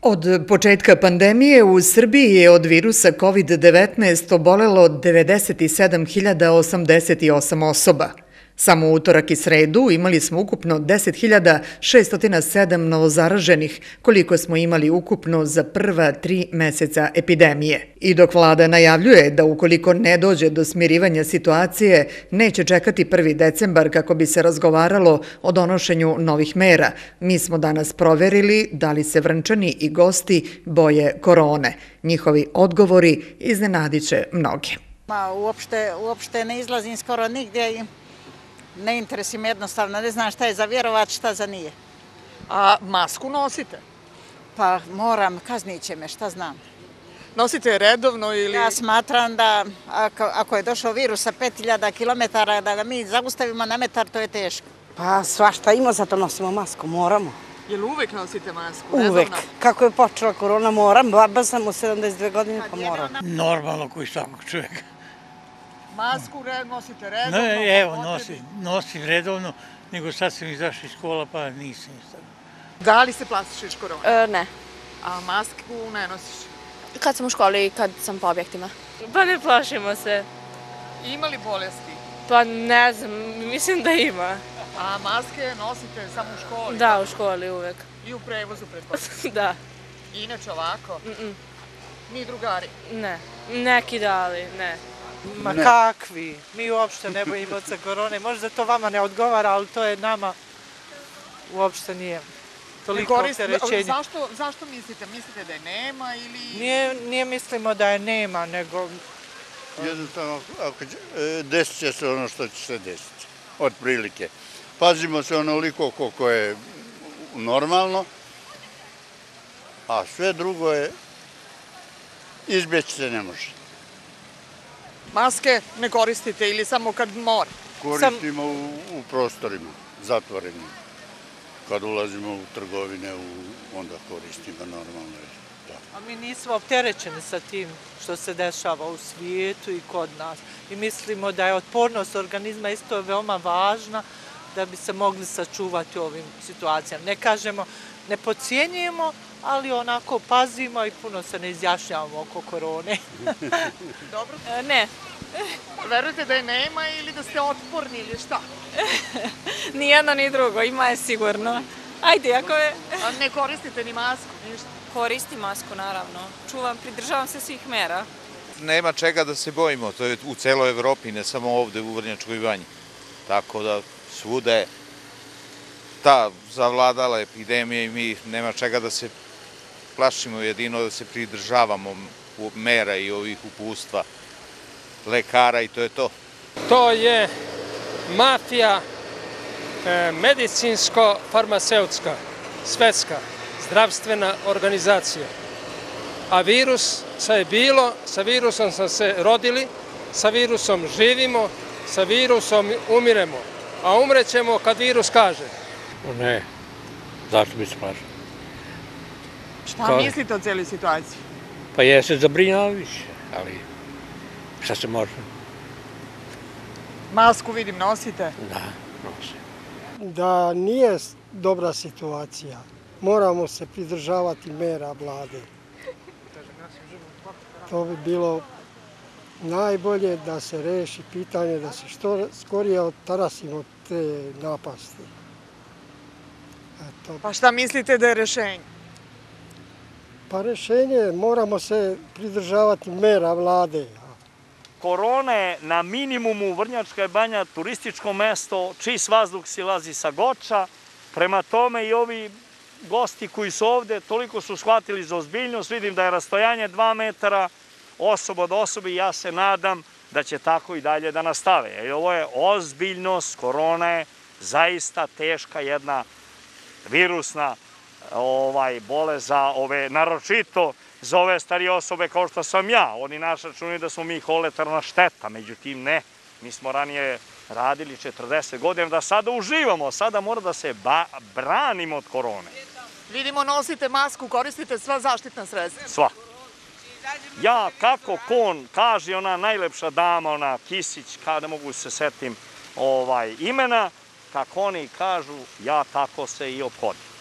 Od početka pandemije u Srbiji je od virusa COVID-19 obolelo 97.088 osoba. Samo u utorak i sredu imali smo ukupno 10.607 novozaraženih, koliko smo imali ukupno za prva 3 meseca epidemije. I dok vlada najavljuje da ukoliko ne dođe do smirivanja situacije, neće čekati 1. decembar kako bi se razgovaralo o donošenju novih mera, mi smo danas proverili da li se Vrnčani i gosti boje korone. Njihovi odgovori iznenadiće mnoge. Uopšte ne izlazim skoro nigdje i ne interesuje me jednostavno, ne znam šta je za vjerovat, šta za nije. A masku nosite? Pa moram, kaznit će me, šta znam. Nosite je redovno ili... Ja smatram da ako je došao virus sa 5000 km, da ga mi zaustavimo na metar, to je teško. Pa svašta ima, zato nosimo masku, moramo. Jel uvek nosite masku? Uvek. Kako je počela korona, moram. Baba sam u 72 godine, pa moram. Normalno koji svakog čovjeka. Masku nosite redovno? Ne, evo, nosim redovno, nego sad sam izašao iz škola pa nisam. Da li se plašiš korona? Ne. A masku ne nosiš? Kad sam u školi i kad sam po objektima. Pa ne plašimo se. Ima li bolesti? Pa ne znam, mislim da ima. A maske nosite samo u školi? Da, u školi uvek. I u prevozu pretpostavljam? Da. Inače ovako? Ni drugari? Ne. Neki dali, ne. Ma kakvi, mi uopšte ne bojimo se korone, možda to vama ne odgovara, ali to je nama uopšte nije toliko opterećenje. Zašto mislite? Mislite da je nema ili... Nije mislimo da je nema, nego... Jednostavno, desit će se ono što će se desiti, od prilike. Pazimo se onoliko koliko je normalno, a sve drugo je izbjeći se ne može. Maske ne koristite ili samo kad mora? Koristimo u prostorima, zatvorenim. Kad ulazimo u trgovine, onda koristimo normalno. A mi nismo opterećeni sa tim što se dešava u svijetu i kod nas. I mislimo da je otpornost organizma isto veoma važna da bi se mogli sačuvati u ovim situacijama. Ne kažemo, ne podcijenjujemo, ali onako pazimo i puno se ne izjašnjavamo oko korone. Dobro. Ne. Verujete da je nema ili da ste otporni ili šta? Ni jedno ni drugo, ima je sigurno. Ajde, ako je... A ne koristite ni masku, ništa? Koristim masku, naravno. Pridržavam se svih mera. Nema čega da se bojimo, to je u celoj Evropi, ne samo ovde u Vrnjačkoj Banji. Tako da svuda je ta zavladala epidemija i mi nema čega da se plašimo, jedino da se pridržavamo mera i ovih uputstva lekara i to je to. To je mafija medicinsko-farmaceutska, svetska, zdravstvena organizacija. A virus je bilo, sa virusom smo se rodili, sa virusom živimo, sa virusom umiremo. A umrećemo kad virus kaže. Ne, zašto bi se plašio? Šta mislite o cijeloj situaciji? Pa jeste zabrinjavajuće, ali šta se može? Masku vidim, nosite? Da, nosim. Da nije dobra situacija, moramo se pridržavati mera vlade. To bi bilo najbolje da se reši pitanje, da se što skorije otarasimo te napasti. Pa šta mislite da je rešenje? Pa rešenje, moramo se pridržavati mera vlade. Korona je na minimumu, Vrnjačka je Banja turističko mesto, čist vazduh silazi sa Goča, prema tome i ovi gosti koji su ovde toliko su shvatili za ozbiljnost, vidim da je rastojanje 2 metara, osoba od osobe i ja se nadam da će tako i dalje da nastave. Jer ovo je ozbiljnost, korona je zaista teška jedna virusna bolest za ove, naročito za ove starije osobe kao što sam ja. Oni naš računaju da smo mi holetarna šteta, međutim ne. Mi smo ranije radili 40 godina da sada uživamo, sada mora da se branimo od korone. Vidimo, nosite masku, koristite sva zaštitna sredstva. Sva. Ja, kako kon, kaže ona najlepša dama, ona Kisić, kada mogu se setim imena, kako oni kažu, ja tako se i ophodim.